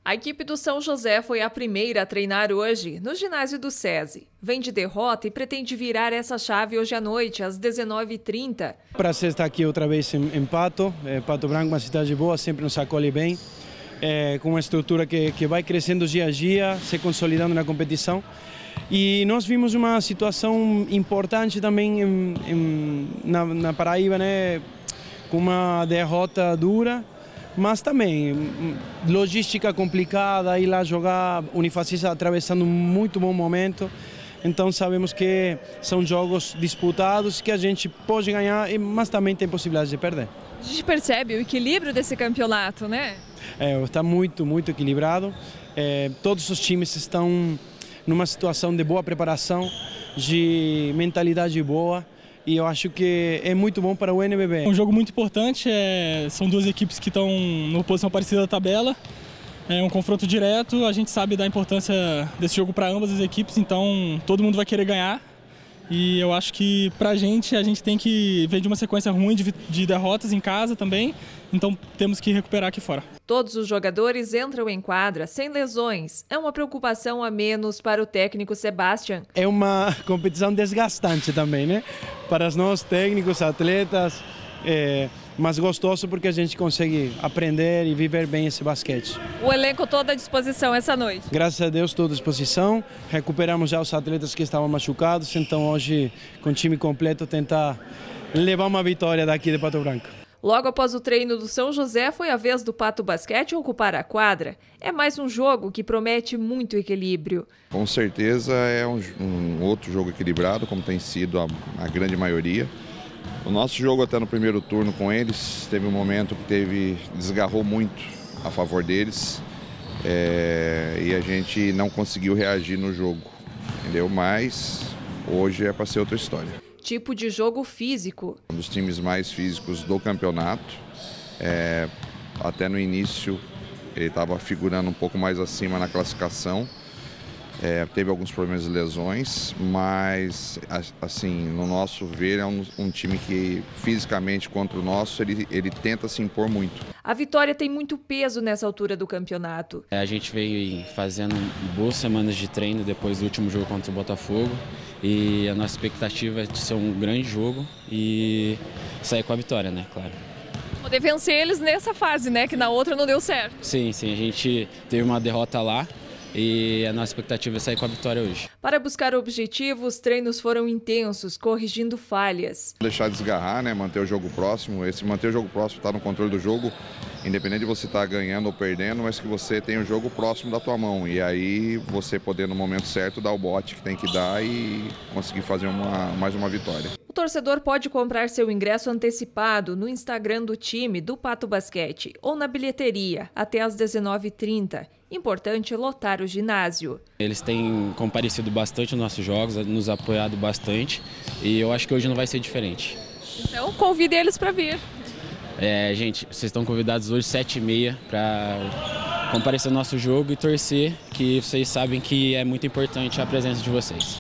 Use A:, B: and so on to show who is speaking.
A: A equipe do São José foi a primeira a treinar hoje, no ginásio do SESI. Vem de derrota e pretende virar essa chave hoje à noite, às 19h30.
B: Prazer estar aqui outra vez em Pato. Pato Branco, uma cidade boa, sempre nos acolhe bem. Com uma estrutura que vai crescendo dia a dia, se consolidando na competição. E nós vimos uma situação importante também na Paraíba, né? Com uma derrota dura. Mas também, logística complicada, ir lá jogar, Unifacisa atravessando um muito bom momento. Então sabemos que são jogos disputados, que a gente pode ganhar, mas também tem possibilidade de perder.
A: A gente percebe o equilíbrio desse campeonato, né?
B: Está muito equilibrado. Todos os times estão numa situação de boa preparação, de mentalidade boa. E eu acho que é muito bom para o NBB.
C: É um jogo muito importante, são duas equipes que estão numa posição parecida da tabela. É um confronto direto, a gente sabe da importância desse jogo para ambas as equipes, então todo mundo vai querer ganhar. E eu acho que pra gente, a gente tem que ver de uma sequência ruim de derrotas em casa também, então temos que recuperar aqui fora.
A: Todos os jogadores entram em quadra sem lesões. É uma preocupação a menos para o técnico Sebastian.
B: É uma competição desgastante também, né? Para nós técnicos, atletas, mas gostoso porque a gente consegue aprender e viver bem esse basquete.
A: O elenco todo à disposição essa noite?
B: Graças a Deus, toda à disposição. Recuperamos já os atletas que estavam machucados, então hoje, com o time completo, tentar levar uma vitória daqui de Pato Branco.
A: Logo após o treino do São José, foi a vez do Pato Basquete ocupar a quadra. É mais um jogo que promete muito equilíbrio.
D: Com certeza é um outro jogo equilibrado, como tem sido a grande maioria. O nosso jogo até no primeiro turno com eles, teve um momento que desgarrou muito a favor deles e a gente não conseguiu reagir no jogo, entendeu? Mas hoje é para ser outra história.
A: Tipo de jogo físico.
D: Um dos times mais físicos do campeonato, até no início ele estava figurando um pouco mais acima na classificação. Teve alguns problemas de lesões, mas assim, no nosso ver é um time que fisicamente contra o nosso ele tenta se impor muito.
A: A vitória tem muito peso nessa altura do campeonato.
E: A gente veio fazendo boas semanas de treino depois do último jogo contra o Botafogo e a nossa expectativa é de ser um grande jogo e sair com a vitória, né, claro.
A: Poder vencer eles nessa fase, né, que na outra não deu certo.
E: Sim, a gente teve uma derrota lá. E a nossa expectativa é sair com a vitória hoje.
A: Para buscar objetivos, os treinos foram intensos, corrigindo falhas.
D: Deixar desgarrar, né? Manter o jogo próximo. Manter o jogo próximo está no controle do jogo, independente de você estar ganhando ou perdendo, mas que você tenha o jogo próximo da tua mão. E aí você poder, no momento certo, dar o bote que tem que dar e conseguir fazer mais uma vitória.
A: O torcedor pode comprar seu ingresso antecipado no Instagram do time do Pato Basquete ou na bilheteria até às 19h30. Importante lotar o ginásio.
E: Eles têm comparecido bastante nos nossos jogos, nos apoiado bastante e eu acho que hoje não vai ser diferente.
A: Então convide eles para vir.
E: Gente, vocês estão convidados hoje 7h30 para comparecer ao nosso jogo e torcer, que vocês sabem que é muito importante a presença de vocês.